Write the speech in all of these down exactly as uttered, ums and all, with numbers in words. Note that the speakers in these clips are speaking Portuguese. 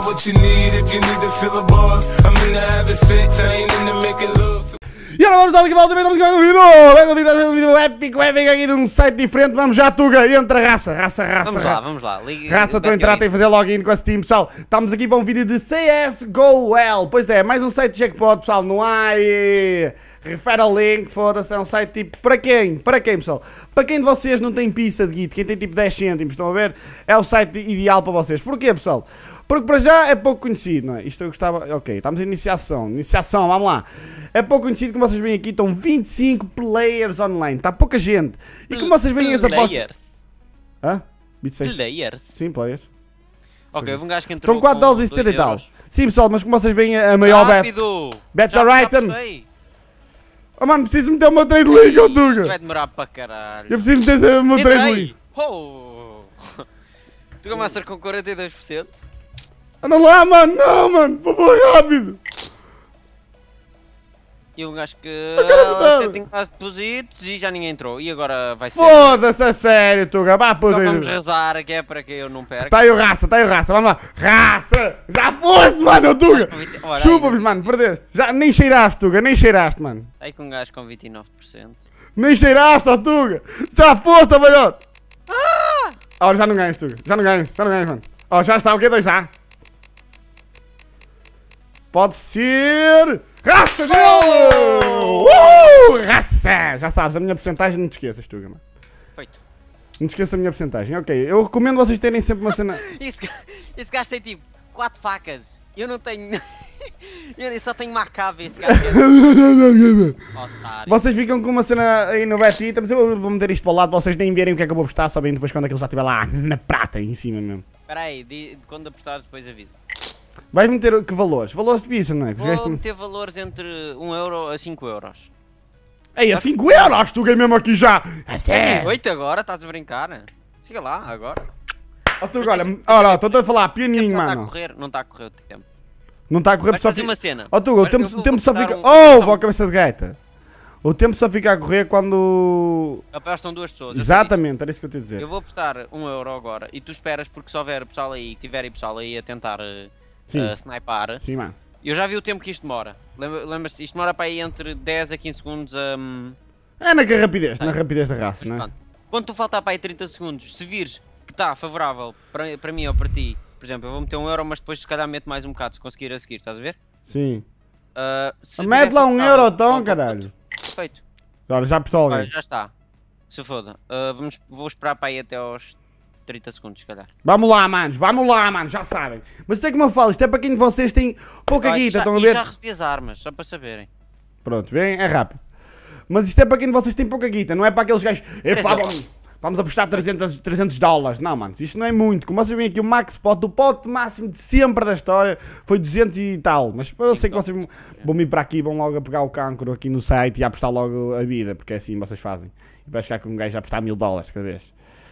what you need if you need to feel a boss. I'm into having sex, I ain't into making love. E agora vamos dar aqui volta, vamos dar um vídeo, um vídeo épico, épico aqui de um site diferente. Vamos já, Tuga, entra, raça, raça, raça. Vamos lá, vamos lá. Liga, raça, estou a entrar, tenho que fazer login com esse time, pessoal. Estamos aqui para um vídeo de C S G O L. Pois é, mais um site de jackpot, pessoal. Não há e... referral link, foda-se, é um site tipo, para quem? Para quem, pessoal? Para quem de vocês não tem pizza de guito, quem tem tipo dez cêntimos, estão a ver? É o site ideal para vocês. Porquê, pessoal? Porque para já é pouco conhecido, não é? Isto eu gostava... Ok, estamos em iniciação. Iniciação, vamos lá. É pouco conhecido, como vocês veem aqui, estão vinte e cinco players online. Está pouca gente. E como vocês veem as apostas... Players? Hã? vinte e seis. Players? Sim, players. Ok, houve um gajo que entrou Estão quatro dólares e setenta e tal. Sim, pessoal, mas como vocês veem a maior bet... Rápido! Bet your items. Oh, mano, preciso meter o meu trade link, ô Tuga. Isto vai demorar para caralho. Eu preciso meter o meu trade link. Oh! Tuga Master com quarenta e dois por cento. Anda lá, mano, não, mano, por favor, rápido. E um gajo que... Você tem quase depósitos e já ninguém entrou. E agora vai ser... Foda-se, a sério, Tuga, vá puta. Então vamos rezar, que é para que eu não perca. Tá aí o raça, tá aí o raça, vamos lá. Raça! Já foste, mano, Tuga. Chupa-vos, mano, perdeste. Já nem cheiraste, Tuga, nem cheiraste, mano. Aí com um gajo com vinte e nove por cento. Nem cheiraste, ó, Tuga. Já foste, ó, maior. Ah! Oh, já não ganhas, Tuga, já não ganhas, já não ganhas, mano. Ó, oh, já está, o que dois A? Pode ser... Raça dele! Uh! Raça! Já sabes, a minha porcentagem não te esqueças, Tuga, mano. Feito. Não te esqueças a minha porcentagem, ok. Eu recomendo vocês terem sempre uma cena... Esse, esse gajo tem tipo quatro facas. Eu não tenho... eu só tenho uma cave, esse gajo. Otário. Vocês ficam com uma cena aí no Betita, mas eu vou meter isto para o lado para vocês nem verem o que é que eu vou apostar, só bem depois quando aquilo já estiver lá na prata, em cima mesmo. Espera aí, de, quando apostares depois aviso. Vais meter que valores? Valores de pizza, não é? Vou gaste... meter valores entre um euro a cinco euros. Ei, a cinco euros, tu ganhei mesmo aqui já! É oito agora, estás a brincar? Siga lá, agora. Oh, tu, olha, olha, estou a falar pianinho, mano. Não está a correr, não está a correr o tempo. Não está a correr, só fica... uma cena. Oh, tu, o tempo, o tempo só fica... Um... Oh, boa cabeça de gaita! O tempo só fica a correr quando... Apostam duas pessoas. Exatamente, era isso que eu te ia dizer. Eu vou apostar um euro agora e tu esperas porque se houver pessoal aí, tiver pessoal aí a tentar... Sim. Uh, snipar. Sim, mano. Eu já vi o tempo que isto demora. Lembras-te? Isto demora para aí entre dez a quinze segundos a... Um... É na rapidez, na rapidez da raça, não é? Quando tu faltar para aí trinta segundos, se vires que está favorável para, para mim ou para ti, por exemplo, eu vou meter um euro, mas depois se calhar meto mais um bocado, se conseguir a seguir, estás a ver? Sim. Uh, Mete lá um euro então, caralho. Perfeito. Olha, já apostou alguém. Agora, já está. Se foda. Uh, vamos, vou esperar para aí até aos trinta segundos, se calhar. Vamos lá, manos, vamos lá, manos, já sabem. Mas sei como eu falo, isto é para quem de vocês tem pouca Olha, guita, já, estão a ver? já recebi as armas, só para saberem. Pronto, bem, é rápido. Mas isto é para quem de vocês tem pouca guita, não é para aqueles gajos... Epá, vamos, vamos apostar trezentos, trezentos dólares. Não, manos, isto não é muito. Como vocês veem aqui, o max pot, o pote máximo de sempre da história foi duzentos e tal. Mas eu sei que vocês vão vir para aqui, vão logo a pegar o cancro aqui no site e a apostar logo a vida, porque é assim vocês fazem. E vai ficar com um gajo a apostar mil dólares cada vez.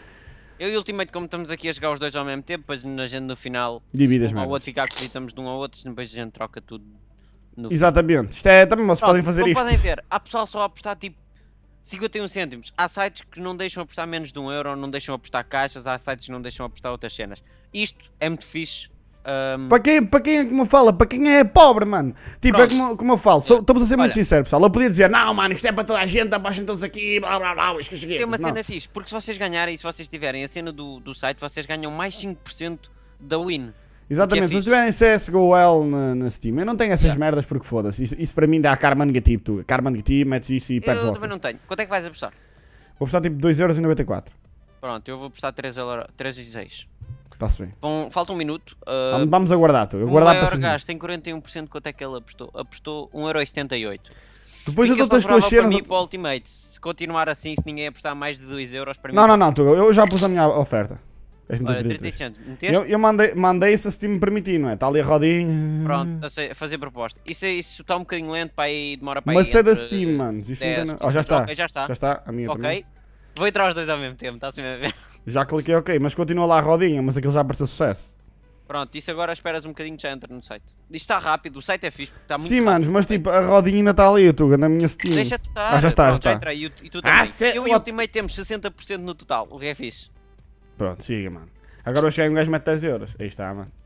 Eu e o Ultimate, como estamos aqui a jogar os dois ao mesmo tempo, depois na gente no final, divide as um merdas. ao outro ficar que estamos de um ao outro, depois a gente troca tudo no exatamente. Isto é, também vocês Pronto, podem fazer como isto. podem ver, há pessoal só a apostar tipo cinquenta e um cêntimos. Há sites que não deixam apostar menos de um euro, não deixam apostar caixas, há sites que não deixam apostar outras cenas. Isto é muito fixe. Um... Para quem, para quem é como fala, para quem é pobre, mano. Tipo, é como, como eu falo, sou, estamos a ser muito sinceros, pessoal. Eu podia dizer, não, mano, isto é para toda a gente, abaixem todos aqui, blá blá blá, isto que tem uma não. cena fixe, porque se vocês ganharem e se vocês tiverem a cena do, do site, vocês ganham mais cinco por cento da win. Exatamente, é se vocês tiverem C S G O L na, na Steam, eu não tenho essas yeah. merdas porque foda-se. Isso, isso para mim dá karma negativo, tu. Karma negativo, metes isso e perdes logo. Eu também não tenho. Quanto é que vais apostar? Vou apostar tipo dois euros e noventa e quatro. Pronto, eu vou apostar três e seis. Está-se bem. Bom, falta um minuto. Uh, Vamos aguardar, tu. Eu o guardar maior para gajo tem quarenta e um por cento. Quanto é que ele apostou? Apostou um euro e setenta e oito. Depois eu dou as tuas cenas. Para mim, para o Ultimate. Se continuar assim, se ninguém apostar mais de dois euros para mim. Não, não, não, tu. Eu já pus a minha oferta. Olha, trinta eu, eu mandei, mandei se a Steam me permitir, não é? Está ali a rodinha. Pronto, a fazer proposta. Isso, isso está um bocadinho lento para aí, demora para Mas aí. Mas é da Steam, mano. Isto dez, não tem... oh, já está. Okay, já está. Já está, a minha Ok. também. Vou entrar os dois ao mesmo tempo, está-se a ver? Já cliquei ok, mas continua lá a rodinha, mas aquilo já apareceu sucesso. Pronto, isso agora esperas um bocadinho já entra no site. Isto está rápido, o site é fixe, está muito Sim, rápido. manos, mas tipo, a rodinha ainda está ali, Tuga, na minha Steam. Deixa-te estar. Ah, já está, Pronto, já está. Já entrei, e, e tu também. Ah, se... Eu e o Ultimate temos sessenta por cento no total, o que é fixe. Pronto, siga, mano. Agora eu cheguei um gajo mete dez euros. Aí está, mano.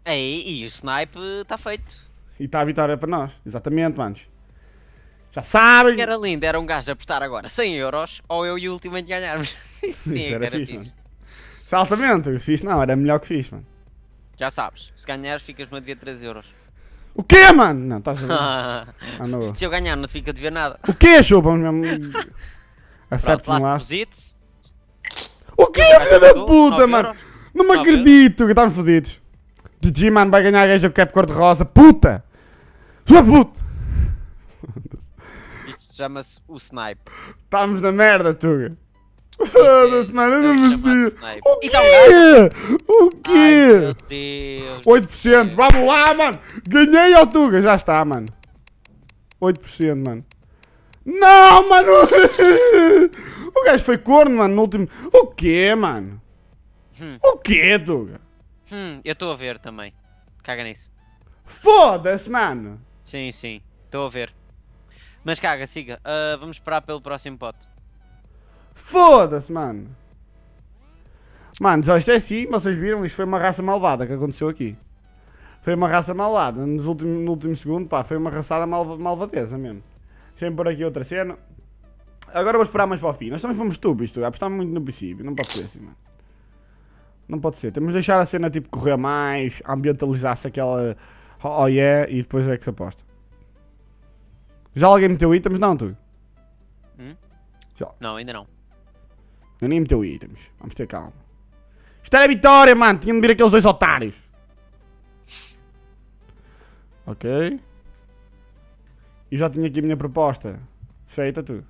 Ei, e o snipe está feito. E está a vitória para nós. Exatamente, manos. Já sabem. O que era lindo, era um gajo a apostar agora cem euros ou eu e o Ultimate ganharmos. Isso sim, Isso é era que era fixe, fixe. mano. Se altamente, fixe não, era melhor que fixe, mano. Já sabes, se ganhares ficas-me a dever três euros. O quê, mano? Não, estás a ver? Ah, não. Se eu ganhar não te fica a dever nada. O quê, chupa? Mesmo. Accepto Pronto, no last last. deposits. O quê, Gajo filha da apostou, puta, nove mano? euros. Não me nove acredito que estamos fodidos. G G, mano, vai ganhar a gaja cap cor-de-rosa. Puta! Sua puta! Isto chama-se o snipe. Estamos na merda, Tuga. Foda-se, mano, eu não Isto é chamado merecia. snipe. O E tá um gajo. quê? O Ai, quê? meu Deus. do oito por cento, céu. vamos lá, mano! Ganhei ao Tuga, já está, mano. oito por cento, mano. Não, mano! O gajo foi corno, mano, no último. O quê, mano? Hum. O quê, Tuga? Hum, eu estou a ver também. Caga nisso. Foda-se, mano! Sim, sim, estou a ver. Mas caga, siga. Ah, vamos esperar pelo próximo pote. Foda-se, mano! Mano, já isto é assim, vocês viram? Isto foi uma raça malvada que aconteceu aqui. Foi uma raça malvada. Nos últimos, no último segundo, pá, foi uma raçada malva, malvadeza mesmo. Deixa-me pôr aqui outra cena. Agora vou esperar mais para o fim. Nós também fomos estúpidos, tu. Apostámos muito no princípio. Não pode ser assim, mano. Não pode ser. Temos de deixar a cena tipo correr mais, ambientalizar-se aquela. Oh yeah, e depois é que se aposta. Já alguém meteu itens? Não, tu? Hum? Já. Não, ainda não. Eu nem meteu itens. Vamos ter calma. Isto era vitória, mano. Tinham de vir aqueles dois otários. Ok. E já tinha aqui a minha proposta feita, tu.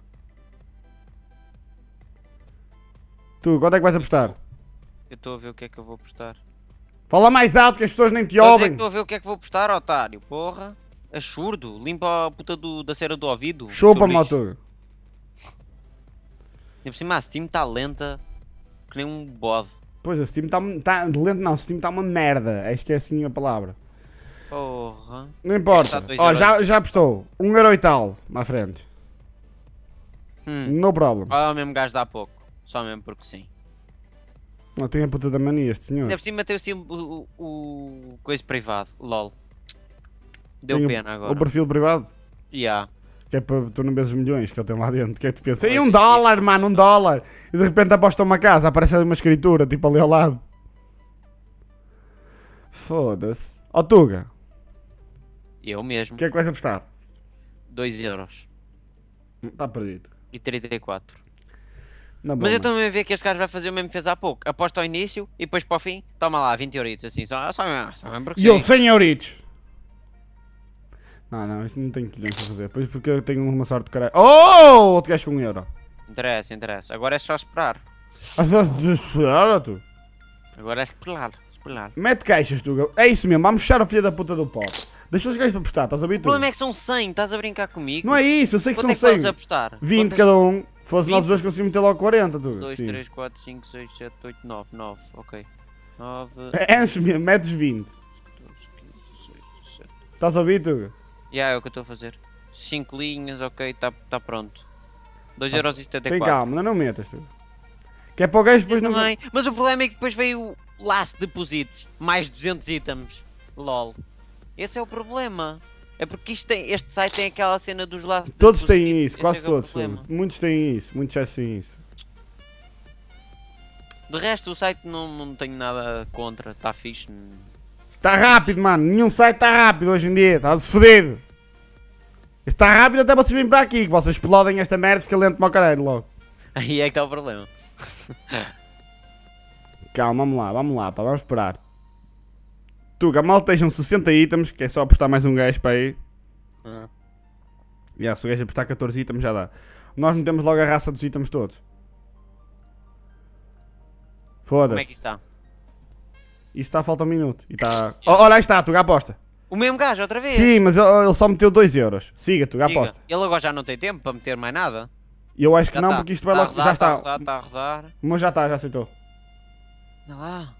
Tu, quanto é que vais apostar? Eu estou a ver o que é que eu vou apostar. Fala mais alto que as pessoas nem te Eu ouvem. estou a ver o que é que vou apostar, otário. Porra. É surdo. Limpa a puta do, da cera do ouvido. Chupa-me, Seu lixo. tu. E por cima a Steam está lenta que nem um bode. Pois, a Steam está tá, lento, não. A Steam está uma merda. Acho que é assim a palavra. Porra. Não importa. Está dois Ó, euros. já, já apostou. Um euro e tal. À frente. Hum. No problem. Olha o mesmo gajo de há pouco. Só mesmo porque sim. Não tem a puta da mania este senhor. Ainda por cima tem o, Steam, o, o, o coisa privado. LOL. Deu Tem o- pena agora. O perfil privado. Yeah. Que é para tu não vês os milhões que ele tem lá dentro. Que é que tu pensas? Pois Ei, um é. dólar, mano, um dólar. E de repente aposta uma casa. Aparece ali uma escritura, tipo ali ao lado. Foda-se. Ó Tuga, Eu mesmo. o que é que vais apostar? dois euros. Está perdido. E trinta e quatro. Na boa, Mas eu mano. também a ver que este gajo vai fazer o mesmo que fez há pouco. Aposta ao início e depois para o fim, toma lá, vinte euritos assim, só, só, só mesmo porque E ele sim. cem euritos. Não, não, isso não tenho colhões para fazer. Pois porque eu tenho uma sorte de caralho. Oh! Outro gajo com um euro. Interessa, interessa. Agora é só esperar. Às vezes desesperado, tu. Agora é esperar, esperar. Mete caixas, Tuga. É isso mesmo, vamos fechar a filha da puta do pop. Deixa os gajos para apostar, estás a ver, O problema Tuga? é que são cem, estás a brincar comigo? Não é isso, eu sei que Quanto são é que podes cem. apostar? vinte Quantas- cada um. Fosse vinte? nós dois conseguimos meter logo quarenta, Tuga. dois, Sim. três, quatro, cinco, seis, sete, oito, nove, nove, ok. nove, É isso mesmo, metes vinte. doze, quinze, dezesseis, dezessete. Estás a ouvir, Tuga? Já é o que eu estou a fazer. cinco linhas, ok, está tá pronto. dois Tá. euros e setenta e Tem quatro. calma, não, não metas, Tuga. Que é para o gajo depois não... Também. Mas o problema é que depois veio o last deposits, mais duzentos itens. LOL. Esse é o problema. É porque isto tem, este site tem aquela cena dos last Todos deposits. têm isso, Esse quase é que é o todos. problema. Tuga. Muitos têm isso, muitos já têm isso. De resto, o site não, não tenho nada contra, está fixe. Está rápido, mano. Nenhum site está rápido hoje em dia. Está-se fodido. Está rápido até vocês virem para aqui. Que vocês explodem esta merda e fica lento para o caralho logo. Aí é que está o problema. Calma, vamos lá, vamos lá, pá, vamos esperar. Tuga, mal estejam sessenta itens, que é só apostar mais um gajo para aí. Ah. Já, se o gajo apostar catorze itens já dá. Nós metemos logo a raça dos itens todos. Como é que Foda-se. está? Isso está a falta um minuto. E está... Oh, olha, aí está, Tuga, aposta. O mesmo gajo, outra vez. Sim, mas ele ele só meteu dois euros. Siga, Tuga, Diga, aposta. ele agora já não tem tempo para meter mais nada. E eu acho que Já não, tá. porque isto vai Tá a logo... rodar, Já está. Está a rodar, está a rodar. O meu já está, já aceitou. Olha lá.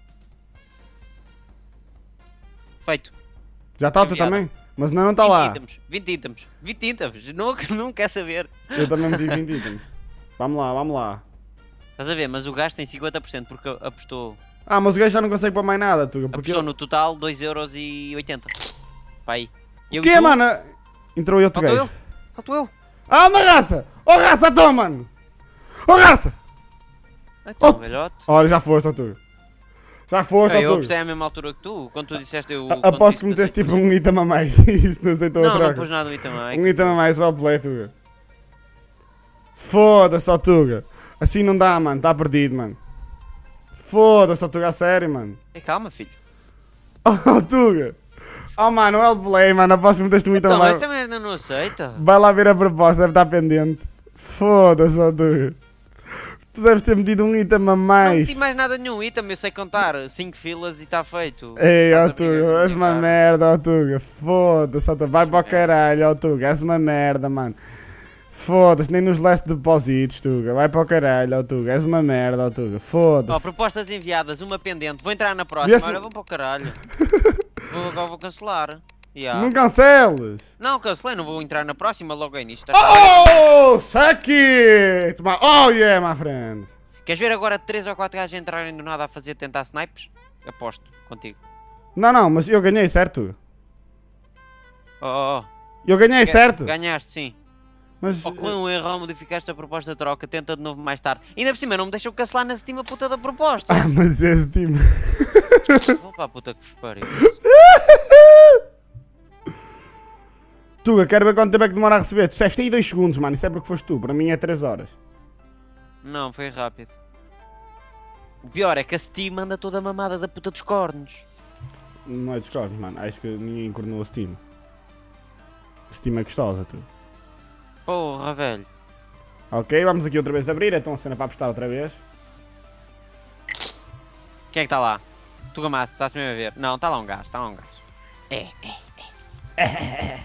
Feito. Já está o teu Enviado. também? Mas ainda não está lá. vinte itens, vinte itens, vinte itens, não, não quer saber. Eu também meti vinte itens. Vamos lá, vamos lá. Estás a ver, mas o gajo tem cinquenta por cento porque apostou. Ah, mas o gajo já não consegue pôr mais nada, Tuga. Porque Apostou no total dois euros e oitenta. Vai. o que é, mano? Entrou outro Faltou gajo. eu. Faltou eu. Ah, uma raça! Oh, raça, então, mano! Oh, raça! Então, Oh. velhote. Olha, já foste, ó, Tuga. Já foste, ó, Eu Tuga. apostei à mesma altura que tu. Quando tu disseste eu. A- quando Aposto que disse- meteste tipo um item a mais. Isso não aceitou a Não, não troca. pus nada no item Um item a mais, well play, Tuga. Foda-se, ó, Tuga. Assim não dá, mano. Tá perdido, mano. Foda-se, ó, Tuga, a sério, mano. Ei, calma, filho. Oh, Tuga. Oh, mano, well play, mano. Aposto que meteste um item a Então, mais. esta merda não aceita. Vai lá ver a proposta, deve estar pendente. Foda-se, ó, Tuga. Tu deves ter metido um item a Não mais. meti mais nada nenhum item, eu sei contar. cinco filas e está feito. Ei, ó Estás a brincar Tuga, comigo, és uma cara? merda, ó Tuga. Foda-se, ó Tuga. Vai para o caralho, ó Tuga. És uma merda, mano. Foda-se, nem nos last depositos, Tuga. Vai para o caralho, ó Tuga. És uma merda, ó Tuga. Ó, Foda-se. propostas enviadas, uma pendente. Vou entrar na próxima. Vê-se- Olha, vou para o caralho. vou, agora vou cancelar. Yeah. Não canceles. Não, cancelei, não vou entrar na próxima logo aí nisto. Oh, suck it. Ma- Oh, yeah, my friend. Queres ver agora três ou quatro gajos entrarem do nada a fazer tentar snipes? Aposto contigo. Não, não, mas eu ganhei, certo? Oh, oh, oh. Eu ganhei, certo? Ganhaste, sim. Mas... Ocorreu um erro ao modificaste a proposta de troca, tenta de novo mais tarde. Ainda por cima, não me deixam cancelar na Steam a puta da proposta. Ah, mas esse time... Vou para a puta que vos pariu. Tuga, quero ver quanto tempo é que demora a receber. Tu disseste aí dois segundos, mano. Isso é porque foste tu. Para mim é três horas. Não, foi rápido. O pior é que a Steam anda toda mamada da puta dos cornos. Não é Discord, mano. Acho que ninguém coordenou a Steam. A Steam é gostosa, tu. Porra, velho. Ok, vamos aqui outra vez abrir. Então a cena para apostar outra vez. Quem é que está lá? Tu gamaste, estás mesmo a ver? Não, está lá um gajo, está lá um gajo. É, é.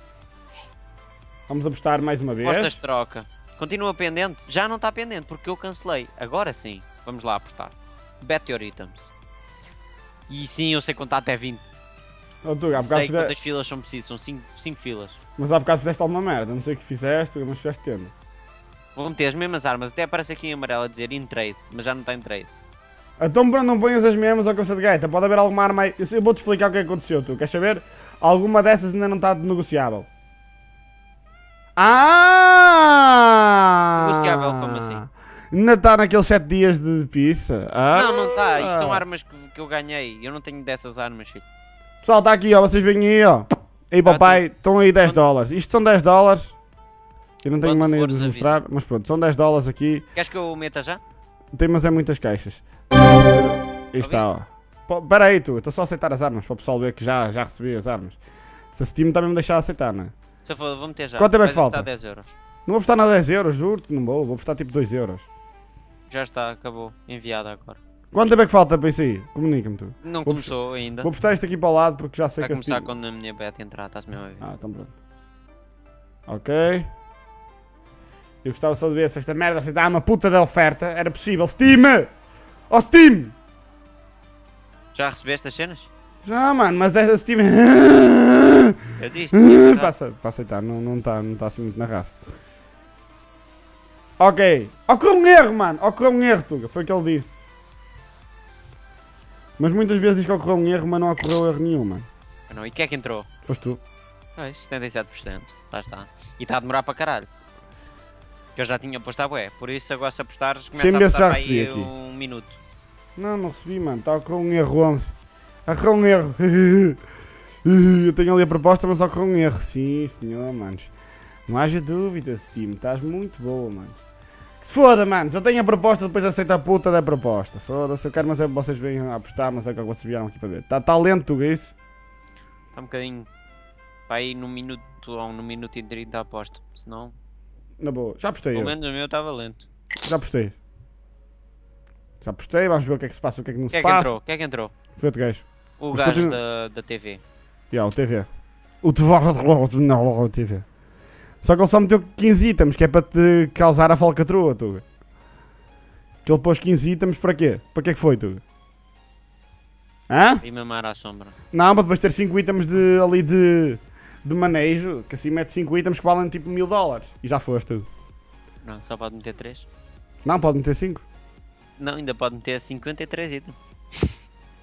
Vamos apostar mais uma Apostas vez. de troca. Continua pendente? Já não está pendente porque eu cancelei. Agora sim. Vamos lá apostar. Bet your items. E sim, eu sei contar até vinte. Oh, Tuga, há bocado Sei fize- quantas filas são precisas. São cinco filas. Mas há bocado fizeste alguma merda. Não sei o que fizeste, Tuga, mas fizeste tendo. Vou meter as mesmas armas. Até aparece aqui em amarelo a dizer in trade. Mas já não está em trade. Então pronto, não ponhas as mesmas ao caça de gaita. Pode haver alguma arma aí. Eu sei- eu vou-te explicar o que é que aconteceu, tu. Queres saber? Alguma dessas ainda não está negociável. Ah! Negociável, como assim? Ainda está naqueles sete dias de pizza. Ah! Não, não está. Isto são armas que, que eu ganhei. Eu não tenho dessas armas, filho. Pessoal, está aqui, ó. Vocês vêm aí, ó. Aí, Ah, papai, estão aí dez dólares. Isto são dez dólares. Eu não tenho Quando maneira for, de vos avisa. mostrar, mas pronto, são dez dólares aqui. Queres que eu meta já? Tem, mas é muitas caixas. Aí está, ó. Pô, Pera aí, tu. Estou só a aceitar as armas para o pessoal ver que já, já recebi as armas. Se a Steam também me deixar aceitar, não é? Se eu for, vou meter já. Quanto tempo é que Vais falta? apostar dez euros. Não vou apostar na dez euros, juro-te, não vou. Vou apostar tipo dois euros. Já está, acabou. Enviado agora. Quanto tempo é que falta para isso aí? Comunica-me tu. Não Vou começou ainda. Vou apostar isto aqui para o lado porque já sei Vai que a começar Steam... quando a minha beta entrar, estás mesmo a ver. Ah, então pronto. Ok. Eu gostava só de ver se esta merda aceitar uma puta de oferta. Era possível. Steam! Oh, Steam! Já recebeste as cenas? Já, mano, mas essa Steam... Eu disse. tinha para, ficado. ace- para aceitar, não está não tá, não tá assim muito na raça. Ok. Ocorreu um erro, mano. Ocorreu um erro, Tuga. Foi o que ele disse. Mas muitas vezes diz que ocorreu um erro, mas não ocorreu erro nenhum, mano. Não, e quem é que entrou? Foste tu. Pois, setenta e sete por cento. Lá está. E está a demorar para caralho. Que eu já tinha posto a bué. Por isso agora se apostares começa Sem a ver se já apostar para aí recebi aqui. um minuto. Não, não recebi, mano. Está a ocorrer um erro onze. Ocorreu um erro. Eu tenho ali a proposta, mas ocorreu um erro. Sim, senhor, manos. Não haja dúvida, Steam. Estás muito boa, mano. Que se foda, mano. Já tenho a proposta, depois aceita a puta da proposta. Foda-se. Eu quero, mas é que vocês venham a apostar, mas é o que vocês vieram aqui para ver. Está tá lento, Tuga, isso? Está um bocadinho. Para aí num minuto ou num minuto e trinta aposto. Senão, Na boa. Já apostei pelo eu. menos o meu estava lento. Já apostei. Já apostei. Vamos ver o que é que se passa, o que é que não Quem se é que passa. entrou? Quem é que entrou? Foi outro gajo. O Mas gajo continua- da, da T V. Yeah, o T V. O T V. Não, o T V. Só que ele só meteu quinze itens, que é para te causar a falcatrua, Tuga. Que ele pôs quinze itens para quê? Para que é que foi, Tuga? Hã? E mamar à sombra. Não, para depois ter cinco itens de, ali de, de manejo, que assim mete cinco itens que valem tipo mil dólares. E já foste, tudo. Não, só pode meter três. Não, pode meter cinco. Não, ainda pode meter cinquenta e três itens.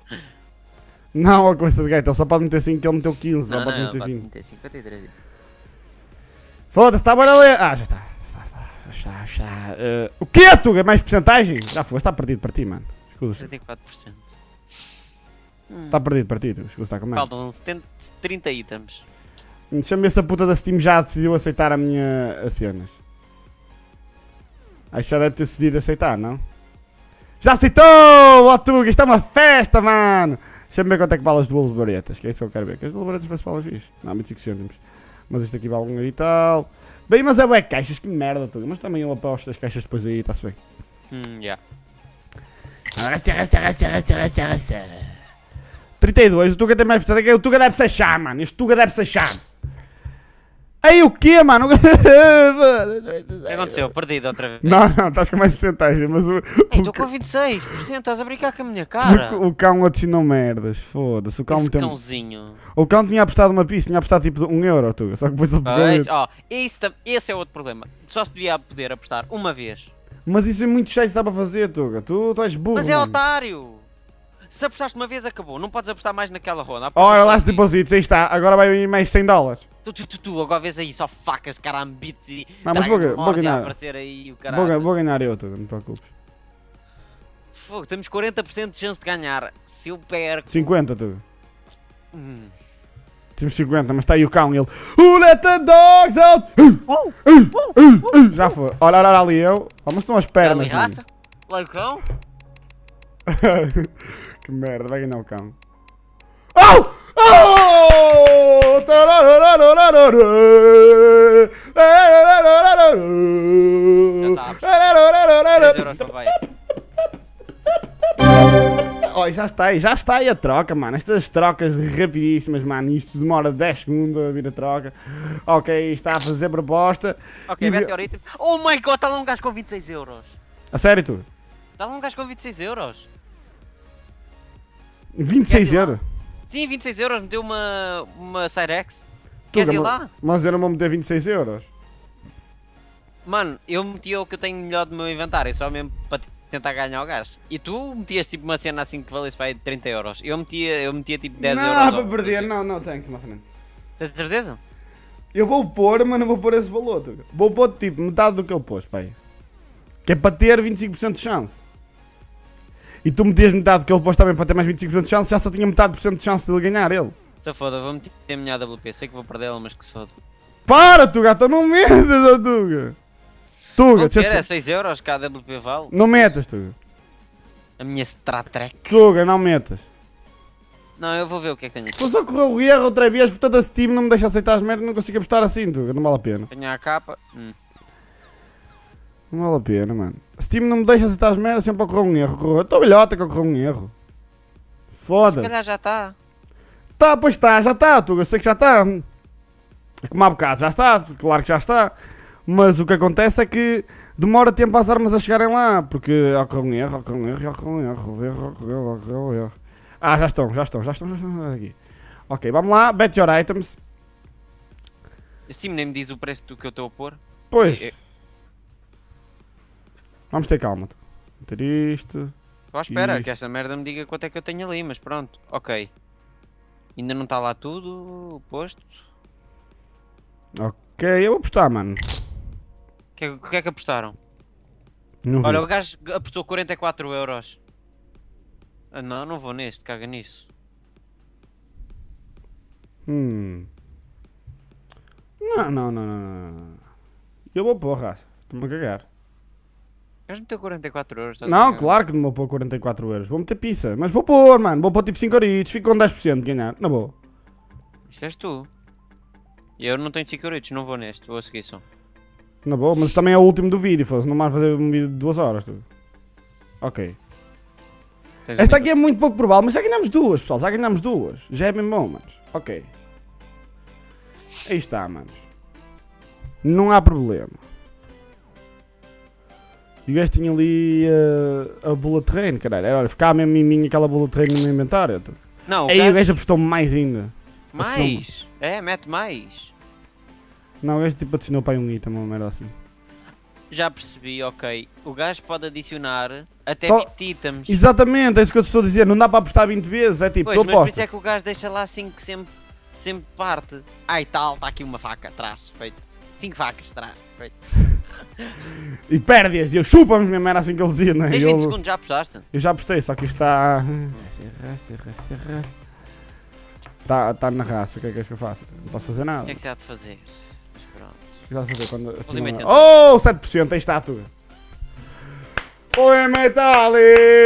Não, a coisa de gato, ele só pode meter cinco, ele meteu quinze, Não, só pode não, meter pode vinte. meter cinquenta e três. Foda-se, está bora ler. Ah, já está. Já está, já está, já está. Uh, o quê, Tuga? Mais porcentagem? Já foi, está perdido para ti, mano. Escusa. trinta e quatro por cento. Está perdido para ti, Escusa, está com medo. Faltam setenta, trinta itens. Deixa-me ver se a puta da Steam já decidiu aceitar a minha as cenas. Acho que já deve ter decidido aceitar, não? Já aceitou! Ó Tuga, isto é uma festa, mano! Deixa-me ver quanto é que vale as duas baretas, que é isso que eu quero ver. Que as duas baretas parece que vale fixe. Não, vinte e cinco cêntimos. Mas isto aqui vale um euro e tal. Bem, mas é bué caixas, que merda, Tuga. Mas também eu aposto as caixas depois aí, está-se bem. Hum, já. Arrasta, arrasta, arrasta, arrasta, arrasta, arrasta. trinta e dois, o Tuga tem mais porcentagem. O Tuga deve se achar, mano. Este Tuga deve se achar. Ei, o quê, mano? O que aconteceu? Perdido outra vez. Não, não, estás com mais porcentagem, mas o. Ei, o estou com vinte e seis por cento, estás a brincar com a minha cara. O, o cão adicionou merdas, foda-se. O cão Esse tem... cãozinho. O cão tinha apostado uma pista, tinha apostado tipo um euro, Tuga. Só que depois ele pegou. Pois, ó, esse, tam- esse é outro problema. Só se podia poder apostar uma vez. Mas isso é muito cheio que dá para fazer, Tuga. Tu, tu és burro. Mas é mano. otário. Se apostaste uma vez, acabou. Não podes apostar mais naquela ronda. Apostas Ora, só lá assim. se depositos, aí está. Agora vai ir mais cem dólares. Tu, tu, tu, tu, agora vês aí só facas, carambites e Não, mas vou, Dragon vou Balls a ganhar. aparecer aí o Vou, caralho. vou ganhar eu, Tuga, não te preocupes. Fogo, temos quarenta por cento de chance de ganhar. Se eu perco... cinquenta, Tuga. Hum. Temos cinquenta, mas está aí o cão e ele. Who let the dogs out? Uh, Uh, uh, Já foi. Olha, olha, olha ali eu. Oh, mas estão as Dá-lhe pernas, mano. raça. Lá o cão. Que merda, vai ganhar o cão. Oh! Oh! Tarararararara. Já sabes. três euros para vai. Oh, já está aí, já está aí a troca, mano. Estas trocas rapidíssimas, mano. Isto demora dez segundos a vir a troca. Ok, está a fazer proposta. Ok, E- Meteorite. Oh my god, está lá um gajo com vinte e seis euros. A sério, tu? Está lá um gajo com vinte e seis euros. vinte e seis Queres ir lá? euros? Sim, vinte e seis euros, me deu uma, uma Cyrex. Tuga, Queres ir mas- lá? Mas eu não vou meter vinte e seis euros. Mano, eu meti o que eu tenho melhor do meu inventário, só mesmo para tentar ganhar o gajo. E tu metias tipo uma cena assim que valesse para aí de trinta euros. Eu metia, eu metia tipo dez euros. Não, ao- para perder, não, não, thanks, my friend. Tens certeza? Eu vou pôr, mas não vou pôr esse valor, Tuga. Vou pôr tipo metade do que ele pôs, pai. Que é para ter vinte e cinco por cento de chance. E tu metias metade do que ele pôs também para ter mais vinte e cinco por cento de chance, já só tinha metade por cento de chance de ele ganhar ele. Se foda, vou meter a minha A W P. Sei que vou perdê-la, mas que se foda. Para, Tuga, então não metas, ó Tuga. Tuga, Vou deixa ter, é eu- seis euros que a A W P vale. não metas, Tuga. A minha Star Trek. Tuga, não metas. Não, eu vou ver o que é que tenho aqui. Estou só a correr o erro outra vez, portanto a Steam não me deixa aceitar as merdas, não consigo apostar assim, Tuga, não vale a pena. Tenho a capa. Hum. Não vale a pena, mano. A Steam não me deixa aceitar as merdas sempre a correr um erro. Correr. Estou velhota que eu correr um erro. Se Foda-se. calhar já está. Tá, pois está, já está, Tuga, eu sei que já está. É como há bocado, já está, claro que já está. Mas o que acontece é que demora tempo as armas a chegarem lá, porque ocorre um erro, ocorre um erro, ocorre um erro, erro, ocorre um erro, ocorre um erro. Ah, já estão, já estão, já estão, já estão aqui. Ok, vamos lá, bet your items. A Steam nem me diz o preço do que eu estou a pôr. Pois. Eu- Vamos ter calma. Meter isto. Estou à espera Isto. que esta merda me diga quanto é que eu tenho ali, mas pronto, ok. Ainda não está lá tudo posto. Ok, eu vou apostar, mano. O que, é- o que é que apostaram? Não vi. Olha, o gajo apostou quarenta e quatro euros. Ah, não, não vou neste, caga nisso. Hum. Não, não, não, não, não, não. Eu vou pôr, raça. Estou-me a cagar. O gajo meteu quarenta e quatro euros. estás a Não, ver? claro que não vou pôr quarenta e quatro euros. Vou meter pizza. Mas vou pôr, mano. Vou pôr tipo cinco euritos. Fico com dez por cento de ganhar. Na boa. Isto és tu. E eu não tenho cinco euros, não vou neste, vou a seguir só. Na boa. Mas também é o último do vídeo. Fosse não mais fazer um vídeo de duas horas. Tudo. Ok. Tens Esta um aqui é muito pouco provável. Mas já ganhamos duas, pessoal. Já ganhamos duas. Já é bem bom, manos. Ok. Aí está, manos. Não há problema. E o gajo tinha ali uh, a bullet train, caralho. Era, olha, ficava mesmo em mim aquela bullet train no meu inventário. Tu. Não, o Aí o gajo... gajo apostou mais ainda. Mais! É, mete mais. Não, o gajo tipo adicionou para aí um item, uma merda assim. já percebi, ok. O gajo pode adicionar até Só- vinte itens. Exatamente, é isso que eu te estou a dizer. Não dá para apostar vinte vezes. É tipo, Pois, tu mas por apostas. isso é que o gajo deixa lá cinco sempre, sempre parte. Ai tal, está aqui uma faca atrás, feito. cinco facas atrás, feito. E perde-as. E eu chupa-me mesmo, era assim que ele dizia, não é? Tens Eu, vinte segundos, já apostaste? eu já apostei, só que isto está. Está tá na raça. O que é que és que eu faço? Não posso fazer O nada. que é que se há de fazer? Mas pronto. O que estás a fazer quando. assim, Última não- tentativa. Oh, sete por cento, aí está a tua. Oi, metali!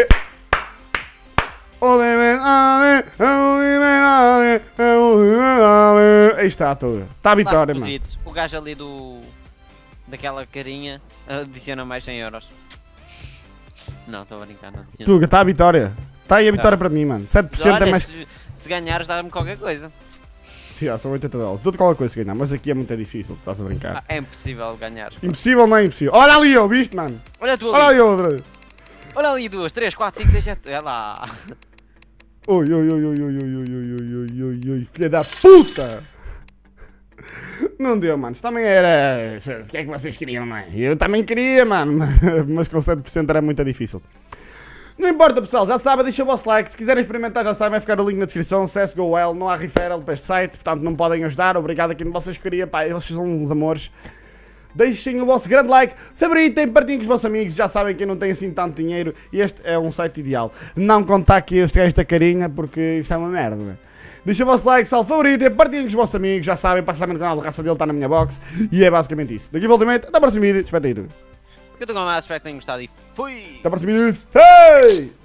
Oi, metali! Oi, metali! Oi, metali! Aí está a tua. Está a vitória, mano. Positos. O gajo ali do. daquela carinha adiciona mais cem euros. Não, estou a brincar, não adiciona. Tuga, está a vitória. Está aí a vitória Tá. para mim, mano. sete por cento Olha, é mais. se, se ganhares, dá-me qualquer coisa. Já, são oitenta dólares. Dou-te qualquer coisa se ganhar, mas aqui é muito difícil. Estás a brincar. Ah, é impossível ganhar. Impossível não é impossível. Olha ali, eu, viste, mano? Olha tu Olha ali. ali outra. Olha ali, duas, três, quatro, cinco, seis, sete. Olha lá. Oi, oi, oi, oi, oi, oi, oi, oi, oi, oi, oi, filha da puta! Não deu, mano. Isto também era. O que é que vocês queriam, não é? Eu também queria, mano. Mas com sete por cento era muito difícil. Não importa, pessoal, já sabem, deixa o vosso like. Se quiserem experimentar, já sabem, vai ficar o link na descrição. C S G O Well, não há referral para este site, portanto não podem ajudar. Obrigado a quem vocês queriam, pá, eles são uns amores. Deixem o vosso grande like, favoritem, partilhem com os vossos amigos. Já sabem que eu não tenho assim tanto dinheiro e este é um site ideal. Não contactem este gajo da carinha porque isto é uma merda, né? Deixem o vosso like, pessoal, favoritem, partilhem com os vossos amigos. Já sabem, passem também no canal, a raça dele está na minha box. E é basicamente isso. Daqui voltamente, até o próximo vídeo. Espero aí tudo. Eu estou com mais, espero que tenham gostado e fui! Até o próximo vídeo. Fui!